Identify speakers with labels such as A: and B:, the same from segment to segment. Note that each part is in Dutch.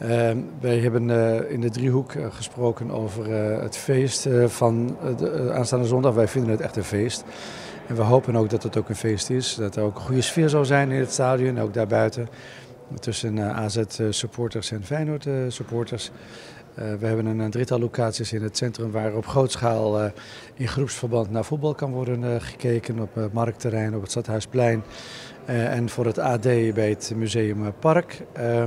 A: Wij hebben in de Driehoek gesproken over het feest van aanstaande zondag. Wij vinden het echt een feest. En we hopen ook dat het ook een feest is. Dat er ook een goede sfeer zal zijn in het stadion, ook daarbuiten. Tussen AZ-supporters en Feyenoord-supporters. We hebben een drietal locaties in het centrum waar op grootschaal in groepsverband naar voetbal kan worden gekeken. Op het Marktterrein, op het Stadhuisplein en voor het AD bij het Museumpark.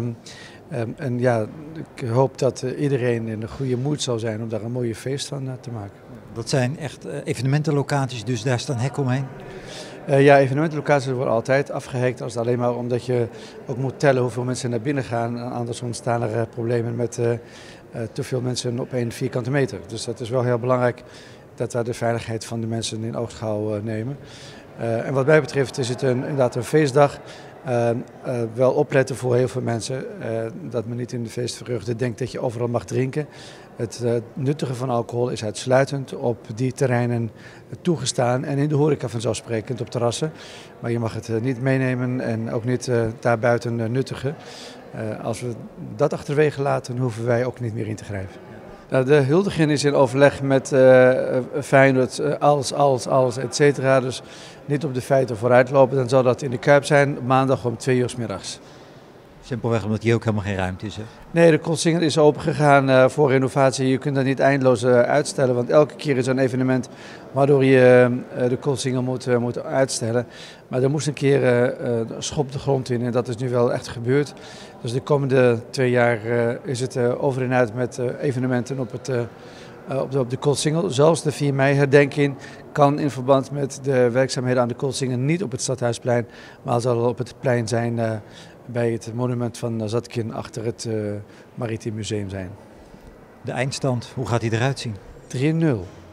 A: En ja, ik hoop dat iedereen in een goede moed zal zijn om daar een mooie feest van te maken.
B: Dat zijn echt evenementenlocaties, dus daar staan hekken omheen?
A: Ja, evenementenlocaties worden altijd afgehekt als het alleen maar omdat je ook moet tellen hoeveel mensen naar binnen gaan. Anders ontstaan er problemen met te veel mensen op 1 vierkante meter. Dus dat is wel heel belangrijk dat we de veiligheid van de mensen in oogschouw nemen. En wat mij betreft is het inderdaad een feestdag. Wel opletten voor heel veel mensen dat men niet in de feestvreugde denkt dat je overal mag drinken. Het nuttige van alcohol is uitsluitend op die terreinen toegestaan en in de horeca vanzelfsprekend op terrassen. Maar je mag het niet meenemen en ook niet daarbuiten nuttigen. Als we dat achterwege laten, hoeven wij ook niet meer in te grijpen. Nou, de huldiging is in overleg met Feyenoord, alles, et cetera. Dus niet op de feiten vooruitlopen. Dan zal dat in de Kuip zijn, maandag om 2 uur 's middags.
B: Simpelweg omdat hier ook helemaal geen ruimte is, hè?
A: Nee, de Koolsingel is opengegaan voor renovatie. Je kunt dat niet eindeloos uitstellen, want elke keer is er een evenement waardoor je de Koolsingel moet uitstellen. Maar er moest een keer schop de grond in en dat is nu wel echt gebeurd. Dus de komende 2 jaar is het over en uit met evenementen op de Koolsingel. Zelfs de 4 mei herdenking kan in verband met de werkzaamheden aan de Koolsingel niet op het Stadhuisplein, maar zal op het plein zijn bij het monument van Zatkin achter het Maritiem Museum zijn.
B: De eindstand, hoe gaat die eruit zien?
A: 3-0.